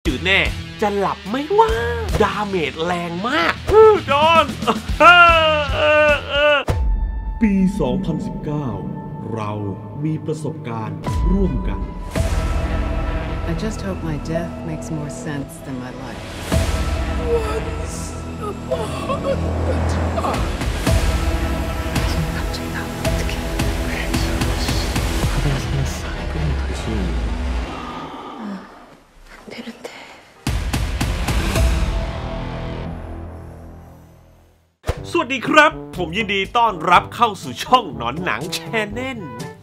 จืดแน่จะหลับไม่ว่าดาเมจแรงมากจอนปี 2019 เรามีประสบการณ์ร่วมกัน I just hope my death makes more sense than my life. Once upon a time. 안 되는데. สวัสดีครับผมยินดีต้อนรับเข้าสู่ช่องหนอนหนังแชนแนล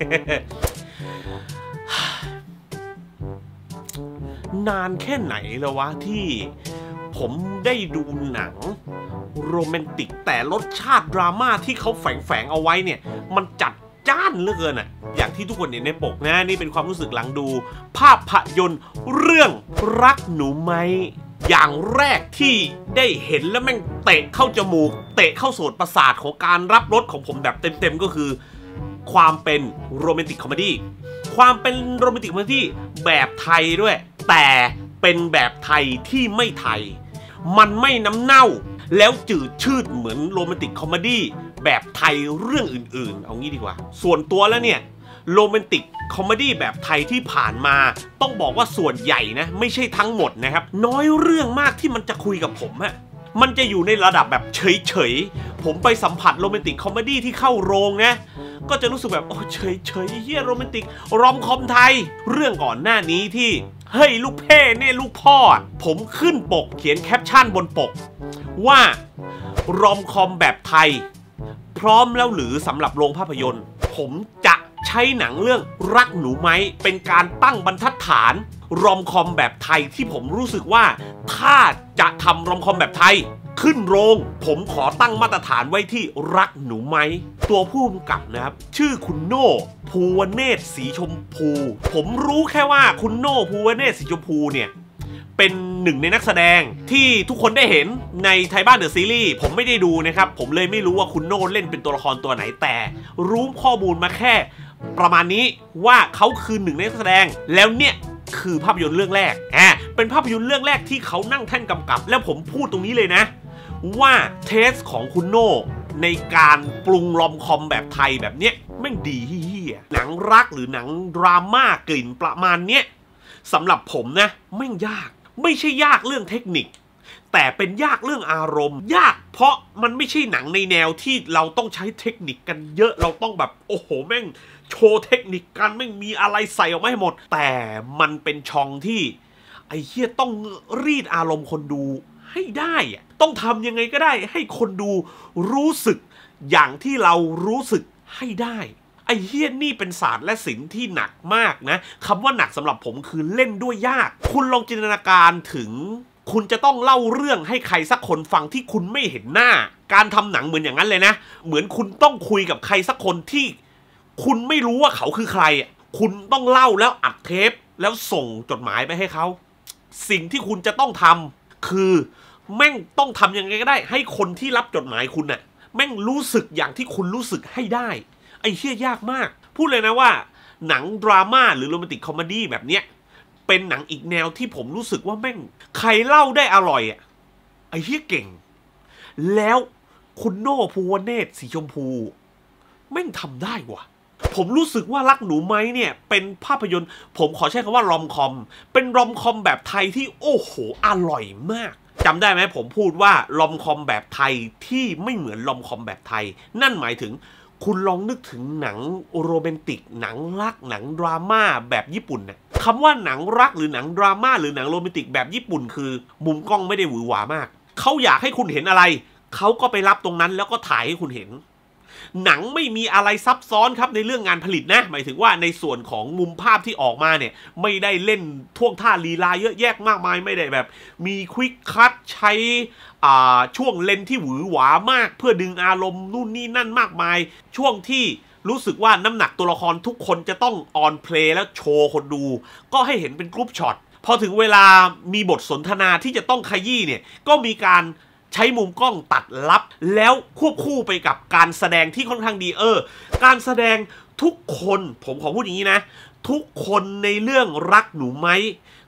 นานแค่ไหนแล้ววะที่ผมได้ดูหนังโรแมนติกแต่รสชาติดราม่าที่เขาแฝงเอาไว้เนี่ยมันจัดจ้านเหลือเกินอะอย่างที่ทุกคนเห็นในปกนะนี่เป็นความรู้สึกหลังดูภาพยนตร์เรื่องรักหนูไหมอย่างแรกที่ได้เห็นแล้วแม่งเตะเข้าจมูกเตะเข้าโสตประสาทของการรับรสของผมแบบเต็มๆก็คือความเป็นโรแมนติกคอมเมดี้ความเป็นโรแมนติกคอมเมดี้แบบไทยด้วยแต่เป็นแบบไทยที่ไม่ไทยมันไม่น้ำเน่าแล้วจืดชืดเหมือนโรแมนติกคอมเมดี้แบบไทยเรื่องอื่นๆเอางี้ดีกว่าส่วนตัวแล้วเนี่ยโรแมนติกคอมเมดี้แบบไทยที่ผ่านมาต้องบอกว่าส่วนใหญ่นะไม่ใช่ทั้งหมดนะครับน้อยเรื่องมากที่มันจะคุยกับผมอะมันจะอยู่ในระดับแบบเฉยๆผมไปสัมผัสโรแมนติกคอมเมดี้ที่เข้าโรงนะก็จะรู้สึกแบบโอ้เฉยๆเฮียโรแมนติกรอมคอมไทยเรื่องก่อนหน้านี้ที่เฮ้ยลูกเพ่เนี่ยลูกพ่อผมขึ้นปกเขียนแคปชั่นบนปกว่ารอมคอมแบบไทยพร้อมแล้วหรือสำหรับโรงภาพยนตร์ผมจะใช้หนังเรื่องรักหนูไหมเป็นการตั้งบรรทัดฐานรอมคอมแบบไทยที่ผมรู้สึกว่าถ้าจะทำรอมคอมแบบไทยขึ้นโรงผมขอตั้งมาตรฐานไว้ที่รักหนูไหมตัวผู้กำกับนะครับชื่อคุณโน่ภูวเนศสีชมพูผมรู้แค่ว่าคุณโน่ภูวเนศสีชมพูเนี่ยเป็นหนึ่งในนักแสดงที่ทุกคนได้เห็นในไทยบ้านเดอะซีรีส์ผมไม่ได้ดูนะครับผมเลยไม่รู้ว่าคุณโน่เล่นเป็นตัวละครตัวไหนแต่รู้ข้อมูลมาแค่ประมาณนี้ว่าเขาคือหนึ่งในนักแสดงแล้วเนี่ยคือภาพยนตร์เรื่องแรกเป็นภาพยนตร์เรื่องแรกที่เขานั่งแท่นกำกับแล้วผมพูดตรงนี้เลยนะว่าเทสของคุณโน่ในการปรุงรอมคอมแบบไทยแบบเนี้ยแม่งดีเฮียหนังรักหรือหนังดราม่ากลิ่นประมาณเนี้ยสำหรับผมนะแม่งยากไม่ใช่ยากเรื่องเทคนิคแต่เป็นยากเรื่องอารมณ์ยากเพราะมันไม่ใช่หนังในแนวที่เราต้องใช้เทคนิคกันเยอะเราต้องแบบโอ้โหแม่งโชว์เทคนิคกันแม่งมีอะไรใส่ออกมาให้หมดแต่มันเป็นช่องที่ไอ้เหี้ยต้องรีดอารมณ์คนดูให้ได้ต้องทำยังไงก็ได้ให้คนดูรู้สึกอย่างที่เรารู้สึกให้ได้ไอ้เหี้ยนี่เป็นศาสตร์และศิลป์ที่หนักมากนะคำว่าหนักสำหรับผมคือเล่นด้วยยากคุณลองจินตนาการถึงคุณจะต้องเล่าเรื่องให้ใครสักคนฟังที่คุณไม่เห็นหน้าการทำหนังเหมือนอย่างนั้นเลยนะเหมือนคุณต้องคุยกับใครสักคนที่คุณไม่รู้ว่าเขาคือใครคุณต้องเล่าแล้วอัดเทปแล้วส่งจดหมายไปให้เขาสิ่งที่คุณจะต้องทำคือแม่งต้องทำยังไงก็ได้ให้คนที่รับจดหมายคุณน่ะแม่งรู้สึกอย่างที่คุณรู้สึกให้ได้ไอ้เหี้ยยากมากพูดเลยนะว่าหนังดราม่าหรือโรแมนติกคอมเมดี้แบบเนี้ยเป็นหนังอีกแนวที่ผมรู้สึกว่าแม่งใครเล่าได้อร่อยไอ้เหี้ยเก่งแล้วคุณโน่ภูวเนศสีชมพูแม่งทำได้ว่ะผมรู้สึกว่ารักหนูไหมเนี่ยเป็นภาพยนตร์ผมขอใช้คำว่ารอมคอมเป็นรอมคอมแบบไทยที่โอ้โหอร่อยมากจำได้ไหมผมพูดว่ารอมคอมแบบไทยที่ไม่เหมือนรอมคอมแบบไทยนั่นหมายถึงคุณลองนึกถึงหนังโรแมนติกหนังรักหนังดราม่าแบบญี่ปุ่นเนี่ยคำว่าหนังรักหรือหนังดราม่าหรือหนังโรแมนติกแบบญี่ปุ่นคือมุมกล้องไม่ได้หวือหวามากเขาอยากให้คุณเห็นอะไรเขาก็ไปรับตรงนั้นแล้วก็ถ่ายให้คุณเห็นหนังไม่มีอะไรซับซ้อนครับในเรื่องงานผลิตนะหมายถึงว่าในส่วนของมุมภาพที่ออกมาเนี่ยไม่ได้เล่นท่วงท่าลีลาเยอะแยะมากมายไม่ได้แบบมีควิกคัทใช้ช่วงเลนที่หวือหวามากเพื่อดึงอารมณ์นู่นนี่นั่นมากมายช่วงที่รู้สึกว่าน้ำหนักตัวละครทุกคนจะต้องออนเพลย์แล้วโชว์คนดูก็ให้เห็นเป็นกรุ๊ปช็อตพอถึงเวลามีบทสนทนาที่จะต้องขยี้เนี่ยก็มีการใช้มุมกล้องตัดลับแล้วควบคู่ไปกับการแสดงที่ค่อนข้างดีการแสดงทุกคนผมขอพูดอย่างนี้นะทุกคนในเรื่องรักหนูไหม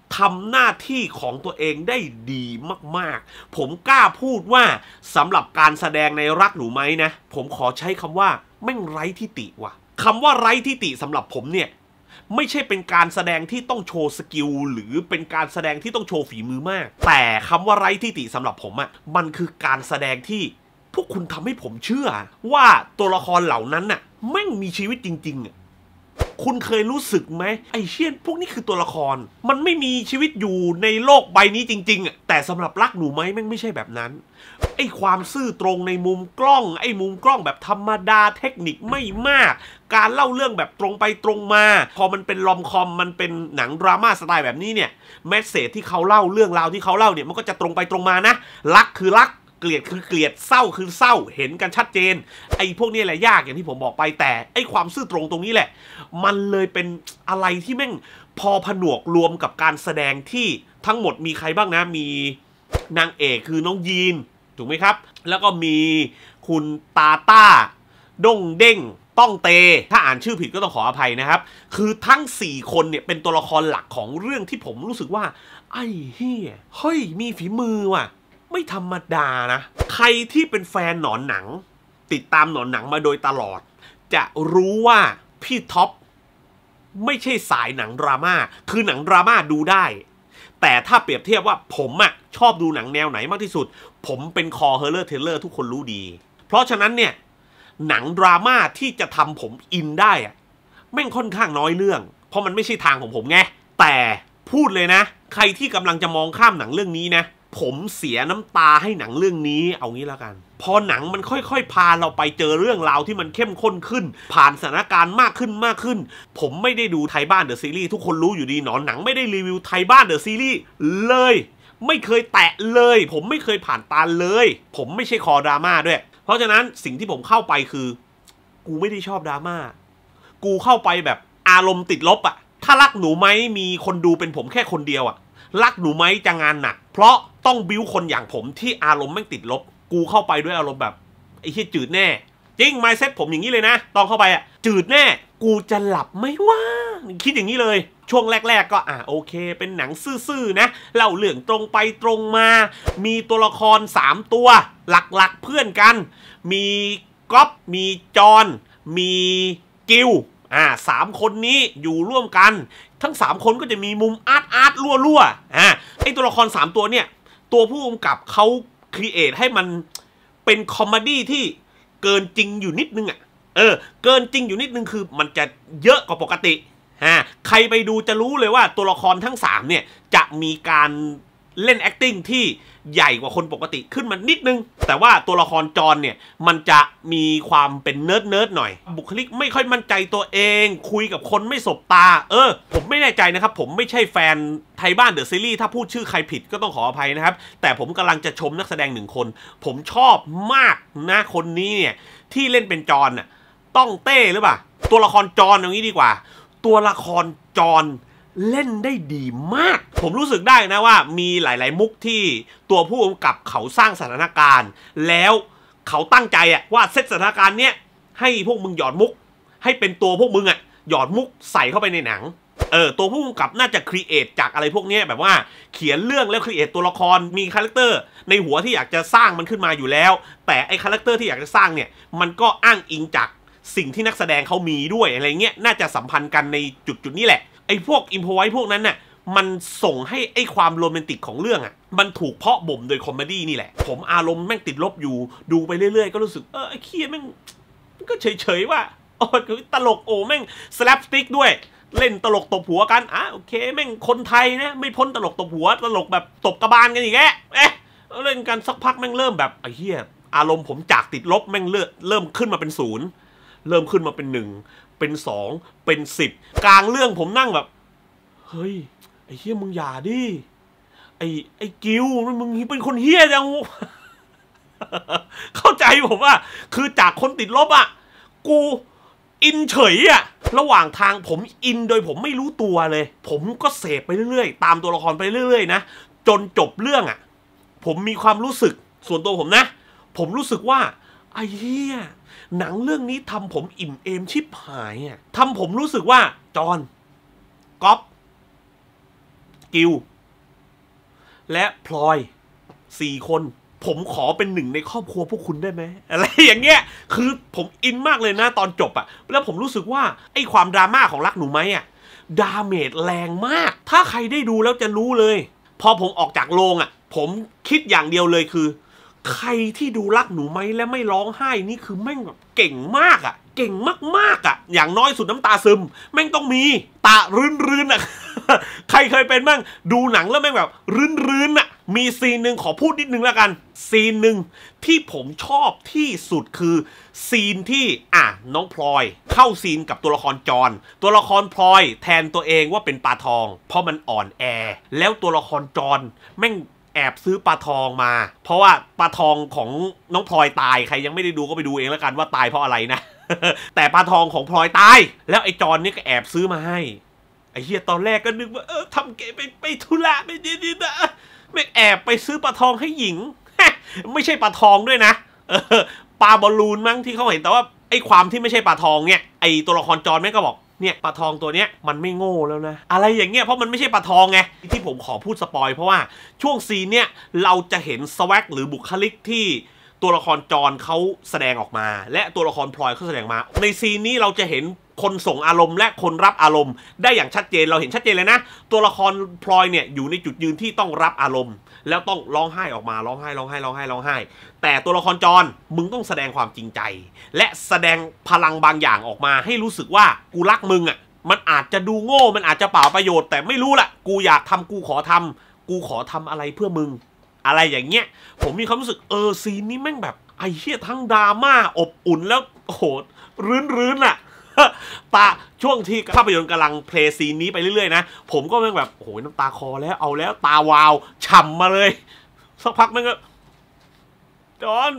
ทำหน้าที่ของตัวเองได้ดีมากๆผมกล้าพูดว่าสำหรับการแสดงในรักหนูไหมนะผมขอใช้คำว่าแม่งไร้ทิฏฐิว่ะคำว่าไร้ทิฏฐิสำหรับผมเนี่ยไม่ใช่เป็นการแสดงที่ต้องโชว์สกิลหรือเป็นการแสดงที่ต้องโชว์ฝีมือมากแต่คำว่าไร้ทิฏฐิสำหรับผมอะมันคือการแสดงที่พวกคุณทำให้ผมเชื่อว่าตัวละครเหล่านั้นน่ะแม่งมีชีวิตจริงๆอะคุณเคยรู้สึกไหมไอ้เชี่ยพวกนี้คือตัวละครมันไม่มีชีวิตอยู่ในโลกใบนี้จริงๆอะแต่สำหรับรักหนูไหมแม่งไม่ใช่แบบนั้นไอ้ความซื่อตรงในมุมกล้องไอ้มุมกล้องแบบธรรมดาเทคนิคไม่มากการเล่าเรื่องแบบตรงไปตรงมาพอมันเป็นรอมคอมมันเป็นหนังดราม่าสไตล์แบบนี้เนี่ยแมสเสจที่เขาเล่าเรื่องราวที่เขาเล่าเนี่ยมันก็จะตรงไปตรงมานะรักคือรักเกลียดคือเกลียดเศร้าคือเศร้าเห็นกันชัดเจนไอ้พวกนี้แหละยากอย่างที่ผมบอกไปแต่ไอ้ความซื่อตรงตรงนี้แหละมันเลยเป็นอะไรที่แม่งพอผนวกรวมกับการแสดงที่ทั้งหมดมีใครบ้างนะมีนางเอกคือน้องยีนถูกไหมครับแล้วก็มีคุณตาต้าด้งเด้งต้องเตถ้าอ่านชื่อผิดก็ต้องขออภัยนะครับคือทั้ง4คนเนี่ยเป็นตัวละครหลักของเรื่องที่ผมรู้สึกว่าไอ้เฮียเฮ้ยมีฝีมือว่ะไม่ธรรมดานะใครที่เป็นแฟนหนอนหนังติดตามหนอนหนังมาโดยตลอดจะรู้ว่าพี่ท็อปไม่ใช่สายหนังดราม่าคือหนังดราม่าดูได้แต่ถ้าเปรียบเทียบว่าผมอะชอบดูหนังแนวไหนมากที่สุดผมเป็นคอเฮอร์เรอร์เทเลอร์ทุกคนรู้ดีเพราะฉะนั้นเนี่ยหนังดราม่าที่จะทำผมอินได้อะแม่งค่อนข้างน้อยเรื่องเพราะมันไม่ใช่ทางของผมไงแต่พูดเลยนะใครที่กำลังจะมองข้ามหนังเรื่องนี้นะผมเสียน้ำตาให้หนังเรื่องนี้เอางี้แล้วกันพอหนังมันค่อยๆพาเราไปเจอเรื่องราวที่มันเข้มข้นขึ้นผ่านสถานการณ์มากขึ้นผมไม่ได้ดูไทยบ้านเดอะซีรีส์ทุกคนรู้อยู่ดีหนอนหนังไม่ได้รีวิวไทยบ้านเดอะซีรีส์เลยไม่เคยแตะเลยผมไม่เคยผ่านตาเลยผมไม่ใช่คอดราม่าด้วยเพราะฉะนั้นสิ่งที่ผมเข้าไปคือกูไม่ได้ชอบดราม่ากูเข้าไปแบบอารมณ์ติดลบอะถ้ารักหนูไหมมีคนดูเป็นผมแค่คนเดียวอะรักหนูไหมจะงานหนักเพราะต้องบิ้วคนอย่างผมที่อารมณ์ไม่ติดลบกูเข้าไปด้วยอารมณ์แบบไอ้เหี้ยจืดแน่จริงไมซ์เซ็ตผมอย่างนี้เลยนะตอนเข้าไปอะจืดแน่กูจะหลับไม่ว่าคิดอย่างนี้เลยช่วงแรกๆก็โอเคเป็นหนังซื่อๆนะเล่าเรื่องตรงไปตรงมามีตัวละคร3ตัวหลักๆเพื่อนกันมีก๊อฟมีจอนมีกิล3คนนี้อยู่ร่วมกันทั้ง3คนก็จะมีมุมอาร์ตรั่วไอตัวละคร3ตัวเนี่ยตัวผู้กำกับเขาครีเอทให้มันเป็นคอมเมดี้ที่เกินจริงอยู่นิดนึงเกินจริงอยู่นิดนึงคือมันจะเยอะกว่าปกติใครไปดูจะรู้เลยว่าตัวละครทั้ง3เนี่ยจะมีการเล่น acting ที่ใหญ่กว่าคนปกติขึ้นมานิดนึงแต่ว่าตัวละครจอนเนี่ยมันจะมีความเป็นเนิร์ดหน่อยบุคลิกไม่ค่อยมั่นใจตัวเองคุยกับคนไม่สบตาผมไม่แน่ใจนะครับผมไม่ใช่แฟนไทยบ้านเดอะซีรีส์ถ้าพูดชื่อใครผิดก็ต้องขออภัยนะครับแต่ผมกำลังจะชมนักแสดง1คนผมชอบมากนะคนนี้เนี่ยที่เล่นเป็นจอนน่ะต้องเต้หรือเปล่าตัวละครจอนอย่างนี้ดีกว่าตัวละครจอนเล่นได้ดีมากผมรู้สึกได้นะว่ามีหลายๆมุกที่ตัวผู้กำกับเขาสร้างสถานการณ์แล้วเขาตั้งใจว่าเซตสถานการณ์เนี้ยให้พวกมึงหยอดมุกให้เป็นตัวพวกมึงหยอดมุกใส่เข้าไปในหนังตัวผู้กำกับน่าจะครีเอทจากอะไรพวกนี้แบบว่าเขียนเรื่องแล้วครีเอทตัวละครมีคาแรคเตอร์ในหัวที่อยากจะสร้างมันขึ้นมาอยู่แล้วแต่ไอคาแรคเตอร์ที่อยากจะสร้างเนี่ยมันก็อ้างอิงจากสิ่งที่นักแสดงเขามีด้วยอะไรเงี้ยน่าจะสัมพันธ์กันในจุดนี้แหละไอ้พวกอิมโพไว้พวกนั้นน่ะมันส่งให้ไอ้ความโรแมนติกของเรื่องมันถูกเพาะบ่มโดยคอมเมดี้นี่แหละผมอารมณ์แม่งติดลบอยู่ดูไปเรื่อยๆก็รู้สึกไอ้เคียแม่งก็เฉยๆว่าตลกแม่งสแลปสติ๊กด้วยเล่นตลกตบหัวกันโอเคแม่งคนไทยนะไม่พ้นตลกตบหัวตลกแบบตบกระบาลกันอีกแกเล่นกันสักพักแม่งเริ่มแบบไอ้เหี้ยอารมณ์ผมจากติดลบแม่งเริ่มขึ้นมาเป็น0เริ่มขึ้นมาเป็น1เป็น2เป็น10กลางเรื่องผมนั่งแบบเฮ้ยไอ้เฮี้ยมึงอย่าดิไอ้กิวมึงเป็นคนเฮี้ยจัง เข้าใจผมว่าคือจากคนติดลบกูอินเฉยระหว่างทางผมอินโดยผมไม่รู้ตัวเลยผมก็เสพไปเรื่อยๆตามตัวละครไปเรื่อยๆนะจนจบเรื่องผมมีความรู้สึกส่วนตัวผมนะผมรู้สึกว่าไอ้เฮี้ยหนังเรื่องนี้ทำผมอิ่มเอมชิบหายทำผมรู้สึกว่าจอนก๊อฟกิลและพลอย4 คนผมขอเป็นหนึ่งในครอบครัวพวกคุณได้ไหมอะไรอย่างเงี้ยคือผมอินมากเลยนะตอนจบอะแล้วผมรู้สึกว่าไอ้ความดราม่าของรักหนูไหมอะดาเมจแรงมากถ้าใครได้ดูแล้วจะรู้เลยพอผมออกจากโรงอะผมคิดอย่างเดียวเลยคือใครที่ดูรักหนูไหมและไม่ร้องไห้นี่คือแม่งแบบเก่งมากอะเก่งมากๆอะอย่างน้อยสุดน้ำตาซึมแม่งต้องมีตารื้นๆอะ ใครเคยเป็นบ้างดูหนังแล้วแม่งแบบรื้นๆอะมีซีนหนึ่งขอพูดนิดนึงแล้วกันซีนหนึ่งที่ผมชอบที่สุดคือซีนที่น้องพลอยเข้าซีนกับตัวละครจรตัวละครพลอยแทนตัวเองว่าเป็นปลาทองเพราะมันอ่อนแอแล้วตัวละครจรแม่งแอบซื้อปลาทองมาเพราะว่าปลาทองของน้องพลอยตายใครยังไม่ได้ดูก็ไปดูเองแล้วกันว่าตายเพราะอะไรนะ แต่ปลาทองของพลอยตายแล้วไอ้จรนี่ก็แอบซื้อมาให้ไอ้เฮียตอนแรกก็นึกว่าทำเก๋ไปธุระไม่ดีนะไม่แอบไปซื้อปลาทองให้หญิง ไม่ใช่ปลาทองด้วยนะปลาบอลลูนมั้งที่เขาเห็นแต่ว่าไอ้ความที่ไม่ใช่ปลาทองเนี่ยไอ้ตัวละครจรแม่งก็บอกเนี่ยปลาทองตัวเนี้ยมันไม่โง่แล้วนะอะไรอย่างเงี้ยเพราะมันไม่ใช่ปลาทองไงที่ผมขอพูดสปอยเพราะว่าช่วงซีนเนี่ยเราจะเห็นสวักหรือบุคลิกที่ตัวละครจรเขาแสดงออกมาและตัวละครพลอยเขาแสดงมาในซีนนี้เราจะเห็นคนส่งอารมณ์และคนรับอารมณ์ได้อย่างชัดเจนเราเห็นชัดเจนเลยนะตัวละครพลอยเนี่ยอยู่ในจุดยืนที่ต้องรับอารมณ์แล้วต้องร้องไห้ออกมาร้องไห้แต่ตัวละครจรมึงต้องแสดงความจริงใจและแสดงพลังบางอย่างออกมาให้รู้สึกว่ากูรักมึงอ่ะมันอาจจะดูโง่มันอาจจะเปล่าประโยชน์แต่ไม่รู้แหละกูอยากทำกูขอทำอะไรเพื่อมึงอะไรอย่างเงี้ยผมมีความรู้สึกซีนนี้แม่งแบบไอ้เหี้ยทั้งดราม่าอบอุ่นแล้วโหรื้นอ่ะตาช่วงที่ภาพยนตร์กำลังเพลย์ซีนนี้ไปเรื่อยๆนะผมก็แม่งแบบโอ้ยน้ำตาคอแล้วเอาแล้วตาวาวฉ่ำมาเลยสักพักนึงก็จอน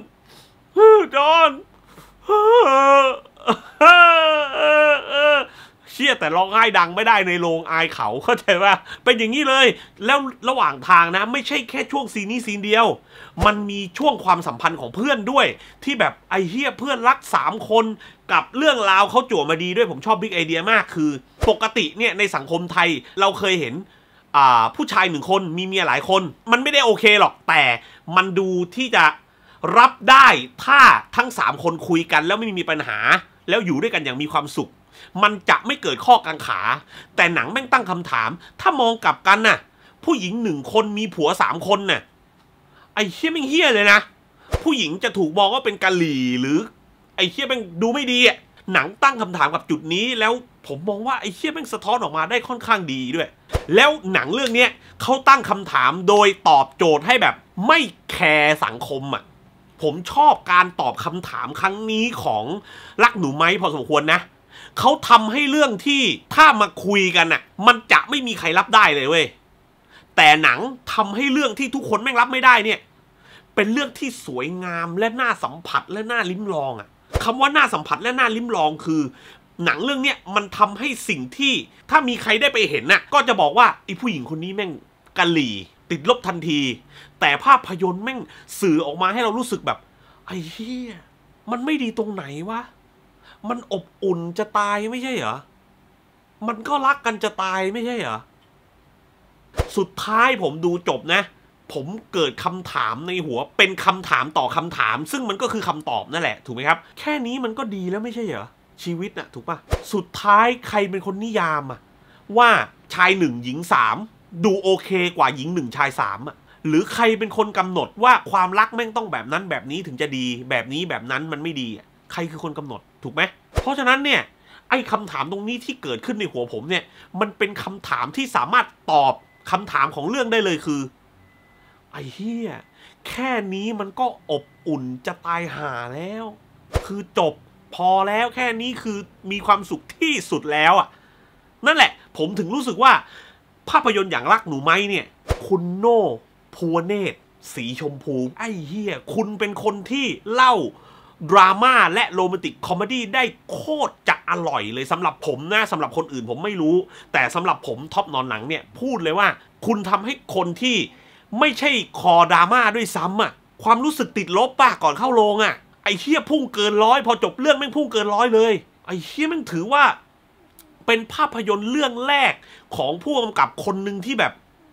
เชี่ยแต่ร้องไห้ดังไม่ได้ในโรงอายเขาเข้าใจว่าเป็นอย่างนี้เลยแล้วระหว่างทางนะไม่ใช่แค่ช่วงซีนนี้ซีนเดียวมันมีช่วงความสัมพันธ์ของเพื่อนด้วยที่แบบไอ้เหี้ยเพื่อนรัก3 คนกับเรื่องราวเขาจั่วมาดีด้วยผมชอบบิ๊กไอเดียมากคือปกติเนี่ยในสังคมไทยเราเคยเห็นผู้ชาย1 คนมีเมียหลายคนมันไม่ได้โอเคหรอกแต่มันดูที่จะรับได้ถ้าทั้ง3 คนคุยกันแล้วไม่มีปัญหาแล้วอยู่ด้วยกันอย่างมีความสุขมันจะไม่เกิดข้อกังขาแต่หนังแม่งตั้งคำถามถ้ามองกลับกันน่ะผู้หญิง1 คนมีผัว3 คนน่ะไอ้เหี้ยแม่งเหี้ยเลยนะผู้หญิงจะถูกมองว่าเป็นกะหรี่หรือไอ้เหี้ยแม่งดูไม่ดีอ่ะหนังตั้งคำถามกับจุดนี้แล้วผมมองว่าไอ้เหี้ยแม่งสะท้อนออกมาได้ค่อนข้างดีด้วยแล้วหนังเรื่องนี้เขาตั้งคำถามโดยตอบโจทย์ให้แบบไม่แคร์สังคมอ่ะผมชอบการตอบคำถามครั้งนี้ของรักหนูไหมพอสมควรนะเขาทำให้เรื่องที่ถ้ามาคุยกันน่ะมันจะไม่มีใครรับได้เลยเว้ยแต่หนังทำให้เรื่องที่ทุกคนแม่งรับไม่ได้เนี่ยเป็นเรื่องที่สวยงามและน่าสัมผัสและน่าลิ้มลองอ่ะคำว่าน่าสัมผัสและน่าลิ้มลองคือหนังเรื่องเนี้ยมันทำให้สิ่งที่ถ้ามีใครได้ไปเห็นน่ะก็จะบอกว่าไอ้ผู้หญิงคนนี้แม่งกะหรี่ติดลบทันทีแต่ภาพยนตร์แม่งสื่อออกมาให้เรารู้สึกแบบไอ้เหี้ยมันไม่ดีตรงไหนวะมันอบอุ่นจะตายไม่ใช่เหรอมันก็รักกันจะตายไม่ใช่เหรอสุดท้ายผมดูจบนะผมเกิดคำถามในหัวเป็นคำถามต่อคำถามซึ่งมันก็คือคำตอบนั่นแหละถูกไหมครับแค่นี้มันก็ดีแล้วไม่ใช่เหรอชีวิตน่ะถูกป่ะสุดท้ายใครเป็นคนนิยามอะว่าชาย1หญิง3ดูโอเคกว่าหญิง1ชาย3อะหรือใครเป็นคนกำหนดว่าความรักแม่งต้องแบบนั้นแบบนี้ถึงจะดีแบบนี้แบบนั้นมันไม่ดีใครคือคนกำหนดถูกไหมเพราะฉะนั้นเนี่ยไอ้คำถามตรงนี้ที่เกิดขึ้นในหัวผมเนี่ยมันเป็นคำถามที่สามารถตอบคำถามของเรื่องได้เลยคือไอ้เหี้ยแค่นี้มันก็อบอุ่นจะตายห่าแล้วคือจบพอแล้วแค่นี้คือมีความสุขที่สุดแล้วอ่ะนั่นแหละผมถึงรู้สึกว่าภาพยนตร์อย่างรักหนูไหมเนี่ยคุณโน่ภูวเนตรสีชมพูไอ้เหี้ยคุณเป็นคนที่เล่าดราม่าและโรแมนติกคอมเมดี้ได้โคตรจะอร่อยเลยสำหรับผมนะสำหรับคนอื่นผมไม่รู้แต่สำหรับผมท็อปนอนหนังเนี่ยพูดเลยว่าคุณทำให้คนที่ไม่ใช่คอดราม่าด้วยซ้ำอ่ะความรู้สึกติดลบป่ะก่อนเข้าโรงอ่ะไอ้เหี้ยพุ่งเกิน100พอจบเรื่องแม่งพุ่งเกิน100เลยไอ้เหี้ยแม่งถือว่าเป็นภาพยนตร์เรื่องแรกของผู้กำกับคนหนึ่งที่แบบ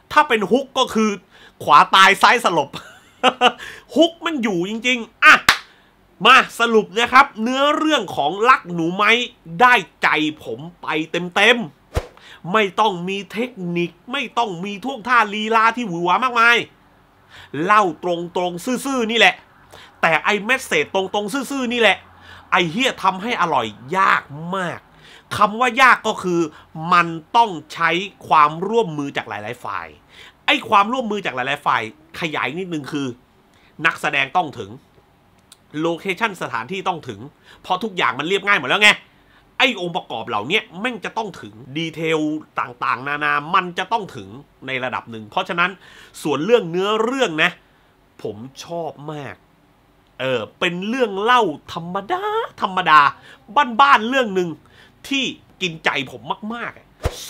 ถ้าเป็นฮุกก็คือขวาตายซ้ายสลบ ฮุกมันอยู่จริงๆอ่ะมาสรุปนะครับเนื้อเรื่องของรักหนูไม้ได้ใจผมไปเต็มๆไม่ต้องมีเทคนิคไม่ต้องมีท่วงท่าลีลาที่หวือหวามากมายเล่าตรงๆซื่อๆนี่แหละแต่ไอ้เมสเสจตรงๆซื่อๆนี่แหละไอ้เหี้ยทำให้อร่อยยากมากคำว่ายากก็คือมันต้องใช้ความร่วมมือจากหลายๆฝ่ายไอ้ความร่วมมือจากหลายๆฝ่ายขยายนิดนึงคือนักแสดงต้องถึงโลเคชั่นสถานที่ต้องถึงเพราะทุกอย่างมันเรียบง่ายหมดแล้วไงไอ้องค์ประกอบเหล่านี้แม่งจะต้องถึงดีเทลต่างๆนานามันจะต้องถึงในระดับหนึ่งเพราะฉะนั้นส่วนเรื่องเนื้อเรื่องนะผมชอบมากเป็นเรื่องเล่าธรรมดาบ้านๆเรื่องหนึ่งที่กินใจผมมากๆ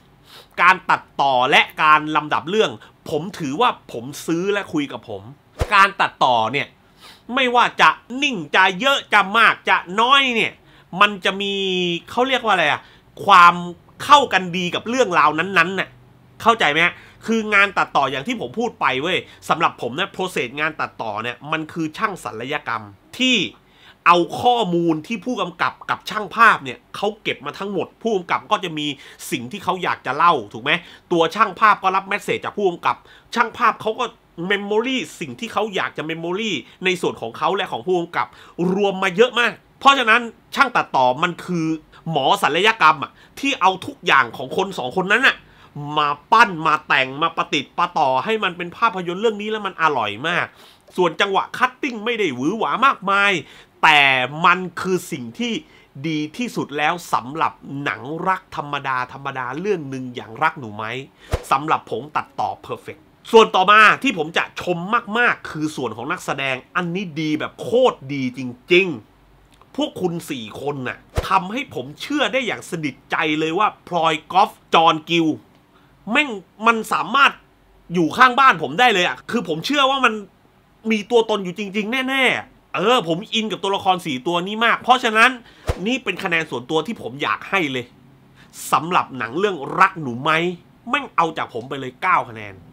2การตัดต่อและการลำดับเรื่องผมถือว่าผมซื้อและคุยกับผมการตัดต่อเนี่ยไม่ว่าจะนิ่งจะเยอะจะมากจะน้อยเนี่ยมันจะมีเขาเรียกว่าอะไรอะความเข้ากันดีกับเรื่องราวนั้นๆน่ะเข้าใจไหมคืองานตัดต่ออย่างที่ผมพูดไปเว้ยสำหรับผมนะโปรเซสงานตัดต่อเนี่ยมันคือช่างศัลยกรรมที่เอาข้อมูลที่ผู้กำกับกับช่างภาพเนี่ยเขาเก็บมาทั้งหมดผู้กำกับก็จะมีสิ่งที่เขาอยากจะเล่าถูกไหมตัวช่างภาพก็รับเมสเสจจากผู้กำกับช่างภาพเขาก็เมมโมรีสิ่งที่เขาอยากจะเมมโมรีในส่วนของเขาและของผู้กำกับรวมมาเยอะมากเพราะฉะนั้นช่างตัดต่อมันคือหมอศัลยกรรมอ่ะที่เอาทุกอย่างของคนสองคนนั้นอ่ะมาปั้นมาแต่งมาประติดประต่อให้มันเป็นภาพยนตร์เรื่องนี้แล้วมันอร่อยมากส่วนจังหวะคัตติ้งไม่ได้หวือหวามากมายแต่มันคือสิ่งที่ดีที่สุดแล้วสำหรับหนังรักธรรมดาเรื่องหนึ่งอย่างรักหนูไม้สำหรับผมตัดต่อเพอร์เฟกต์ส่วนต่อมาที่ผมจะชมมากๆคือส่วนของนักแสดงอันนี้ดีแบบโคตรดีจริงๆพวกคุณ4คนน่ะทำให้ผมเชื่อได้อย่างสนิทใจเลยว่าพลอยกอล์ฟจอห์นกิลแม่งมันสามารถอยู่ข้างบ้านผมได้เลยอ่ะคือผมเชื่อว่ามันมีตัวตนอยู่จริงๆแน่ๆผมอินกับตัวละคร4ตัวนี้มากเพราะฉะนั้นนี่เป็นคะแนนส่วนตัวที่ผมอยากให้เลยสำหรับหนังเรื่องรักหนูไม้แม่งเอาจากผมไปเลย9คะแนน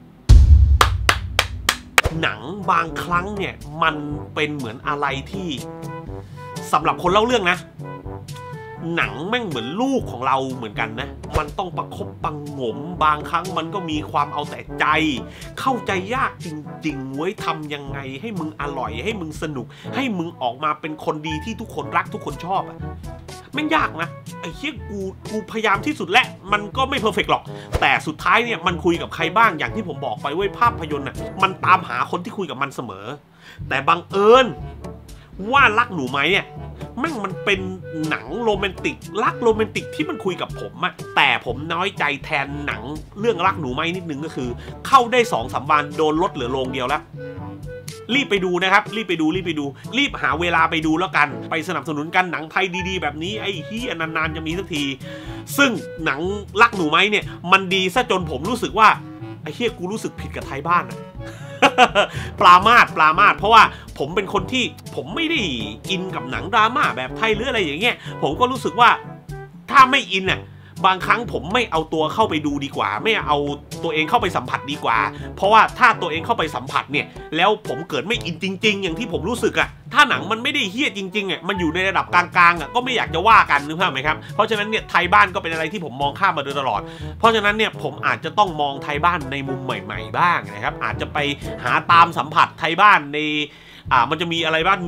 หนังบางครั้งเนี่ยมันเป็นเหมือนอะไรที่สำหรับคนเล่าเรื่องนะหนังแม่งเหมือนลูกของเราเหมือนกันนะมันต้องประคบประหงมบางครั้งมันก็มีความเอาแต่ใจเข้าใจยากจริงๆเว้ยทำยังไงให้มึงอร่อยให้มึงสนุกให้มึงออกมาเป็นคนดีที่ทุกคนรักทุกคนชอบอ่ะแม่งยากนะไอ้เหี้ยกูพยายามที่สุดและมันก็ไม่เพอร์เฟกต์หรอกแต่สุดท้ายเนี่ยมันคุยกับใครบ้างอย่างที่ผมบอกไปเว้ยภาพยนตร์น่ะมันตามหาคนที่คุยกับมันเสมอแต่บังเอิญว่ารักหนูไม้เนี่ยแม่งมันเป็นหนังโรแมนติกรักโรแมนติกที่มันคุยกับผมอะแต่ผมน้อยใจแทนหนังเรื่องรักหนูไม้นิดนึงก็คือเข้าได้2-3 วันโดนลดเหลือโรงเดียวแล้วรีบไปดูนะครับรีบหาเวลาไปดูแล้วกันไปสนับสนุนกันหนังไทยดีๆแบบนี้ไอ้เหี้ยนานๆจะมีสักทีซึ่งหนังรักหนูไม้เนี่ยมันดีซะจนผมรู้สึกว่าไอ้เหี้ยกูรู้สึกผิดกับไทยบ้านอะปรามาสเพราะว่าผมเป็นคนที่ผมไม่ได้อินกับหนังดราม่าแบบไทยหรืออะไรอย่างเงี้ยผมก็รู้สึกว่าถ้าไม่อินน่ะบางครั้งผมไม่เอาตัวเข้าไปดูดีกว่าไม่เอาตัวเองเข้าไปสัมผัสดีกว่าเพราะว่าถ้าตัวเองเข้าไปสัมผัสเนี่ยแล้วผมเกิดไม่อินจริงๆอย่างที่ผมรู้สึกอะถ้าหนังมันไม่ได้เฮี้ยจริงๆอะมันอยู่ในระดับกลางๆอะก็ไม่อยากจะว่ากันนึกภาพไหมครับเพราะฉะนั้นเนี่ยไทยบ้านก็เป็นอะไรที่ผมมองข้ามมาโดยตลอดเพราะฉะนั้นเนี่ยผมอาจจะต้องมองไทยบ้านในมุมใหม่ๆบ้างนะครับอาจจะไปหาตามสัมผัสไทยบ้านในมันจะมีอะไรบ้าง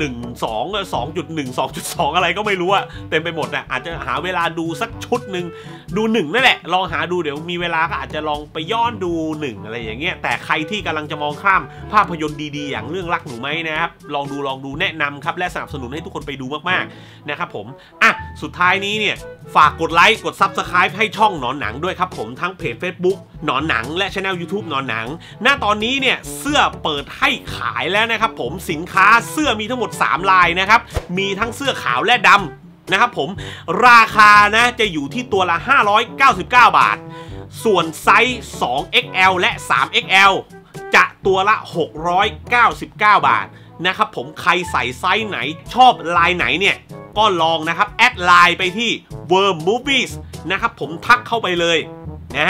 2.1 2.2 อะไรก็ไม่รู้อะเต็มไปหมดอะอาจจะหาเวลาดูสักชุดหนึ่งดู1นั่นแหละลองหาดูเดี๋ยวมีเวลาก็อาจจะลองไปย้อนดู1อะไรอย่างเงี้ยแต่ใครที่กำลังจะมองข้ามภาพยนตร์ดีๆอย่างเรื่องรักหนูไม้นะครับลองดูแนะนำครับและสนับสนุนให้ทุกคนไปดูมากๆนะครับผมสุดท้ายนี้เนี่ยฝากกดไลค์กด Subscribe ให้ช่องหนอนหนังด้วยครับผมทั้งเพจ Facebook หนอนหนังและ Channel YouTube หนอนหนังณตอนนี้เนี่ยเสื้อเปิดให้ขายแล้วนะครับผมสินค้าเสื้อมีทั้งหมด3ลายนะครับมีทั้งเสื้อขาวและดำนะครับผมราคานะจะอยู่ที่ตัวละ599 บาทส่วนไซส์ 2XL และ 3XL จะตัวละ699 บาทนะครับผมใครใส่ไซส์ไหนชอบลายไหนเนี่ยก็ลองนะครับแอดไลน์ไปที่ Worm Movies นะครับผมทักเข้าไปเลยนะฮะ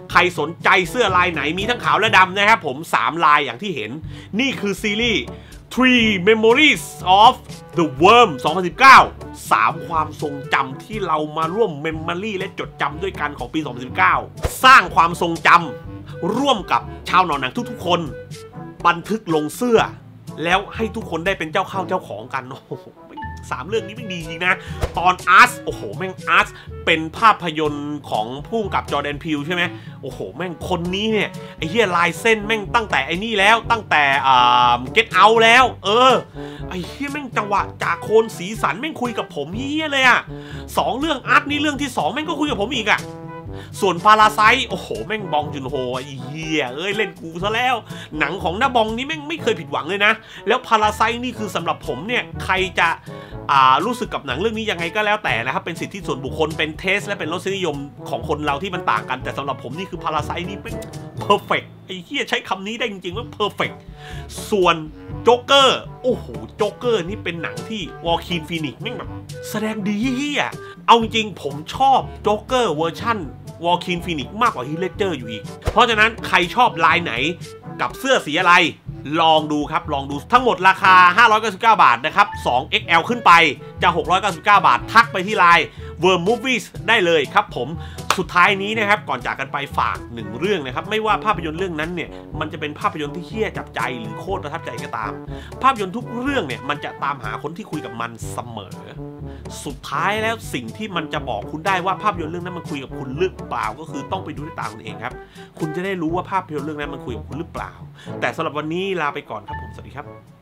ใครสนใจเสื้อลายไหนมีทั้งขาวและดำนะครับผม3ลายอย่างที่เห็นนี่คือซีรีส์ Three Memories of the Worm 2019 3 ความทรงจำที่เรามาร่วมเมมโมรี่และจดจำด้วยกันของปี 2019 สร้างความทรงจำร่วมกับชาวหนอนหนังทุกๆคนบันทึกลงเสื้อแล้วให้ทุกคนได้เป็นเจ้าเข้าเจ้าของกันโอ้โห3 เรื่องนี้ไม่ดีจริงนะตอนอาร์ตโอ้โหแม่งอาร์ตเป็นภาพยนตร์ของผู้กำกับจอร์แดนพิวใช่ไหมโอ้โหแม่งคนนี้เนี่ยไอ้เหี้ยลายเส้นแม่งตั้งแต่ไอ้นี่แล้วตั้งแต่Get Out แล้วไอ้เหี้ยแม่งจังหวะจากโคนสีสันแม่งคุยกับผมเหี้ยเลยอะ2 เรื่องอาร์ตนี่เรื่องที่2แม่งก็คุยกับผมอีกอะส่วนพาราไซต์โอ้โหแม่งบองจุนโฮไอ้เหี้ยเล่นกูซะแล้วหนังของน้าบองนี่แม่งไม่เคยผิดหวังเลยนะแล้วพาราไซต์นี่คือสำหรับผมเนี่ยใครจะรู้สึกกับหนังเรื่องนี้ยังไงก็แล้วแต่นะครับเป็นสิทธิส่วนบุคคลเป็นเทสและเป็นรสนิยมของคนเราที่มันต่างกันแต่สำหรับผมนี่คือพาราไซต์นี่เป็นเพอร์เฟกต์ไอ้เหี้ยใช้คำนี้ได้จริงๆว่าเพอร์เฟกต์ส่วนโจ๊กเกอร์โอ้โหโจ๊กเกอร์นี่เป็นหนังที่วอลคีนฟีนิกซ์แม่งแบบแสดงดีเหี้ยเอาจริงๆผมชอบโจ๊กเกอร์เวอร์ชั่นวอลคีนฟีนิกซ์มากกว่าฮีทเลดเจอร์อยู่อีกเพราะฉะนั้นใครชอบลายไหนกับเสื้อสีอะไรลองดูครับลองดูทั้งหมดราคา599 บาทนะครับ2 XL ขึ้นไปจะ699 บาททักไปที่ไลน์ Worm Movies ได้เลยครับผมสุดท้ายนี้นะครับก่อนจากกันไปฝาก1 เรื่องนะครับไม่ว่าภาพยนตร์เรื่องนั้นเนี่ยมันจะเป็นภาพยนตร์ที่เหี้ยจับใจหรือโคตรประทับใจก็ตามภาพยนตร์ทุกเรื่องเนี่ยมันจะตามหาคนที่คุยกับมันเสมอสุดท้ายแล้วสิ่งที่มันจะบอกคุณได้ว่าภาพยนตร์เรื่องนั้นมันคุยกับคุณหรือเปล่าก็คือต้องไปดูด้วยตาคุณเองครับคุณจะได้รู้ว่าภาพยนตร์เรื่องนั้นมันคุยกับคุณหรือเปล่าแต่สำหรับวันนี้ลาไปก่อนครับผมสวัสดีครับ